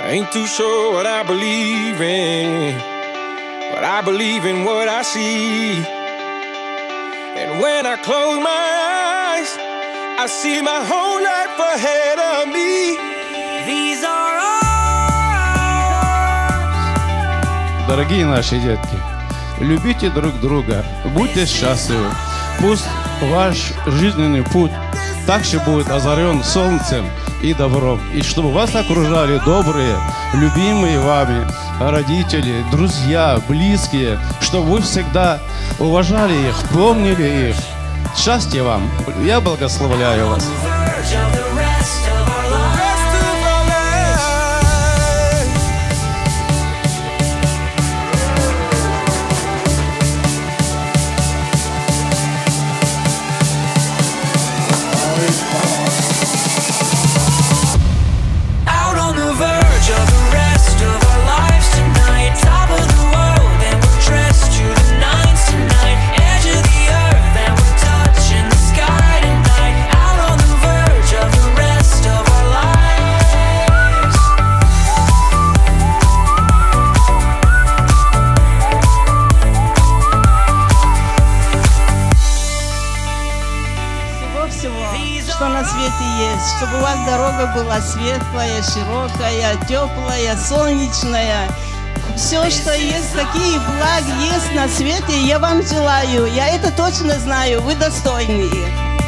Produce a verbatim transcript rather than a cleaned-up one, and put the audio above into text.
I ain't too sure what I believe in, but I believe in what I see. And when I close my eyes, I see my whole life ahead of me. These are ours. Дорогие наши детки, любите друг друга, будьте счастливы. Пусть ваш жизненный путь также будет озарен солнцем и добром. И чтобы вас окружали добрые, любимые вами родители, друзья, близкие, чтобы вы всегда уважали их, помнили их. Счастья вам! Я благословляю вас! Что на свете есть, чтобы у вас дорога была светлая, широкая, теплая, солнечная. Все, что есть, какие благ есть на свете, я вам желаю. Я это точно знаю, вы достойные.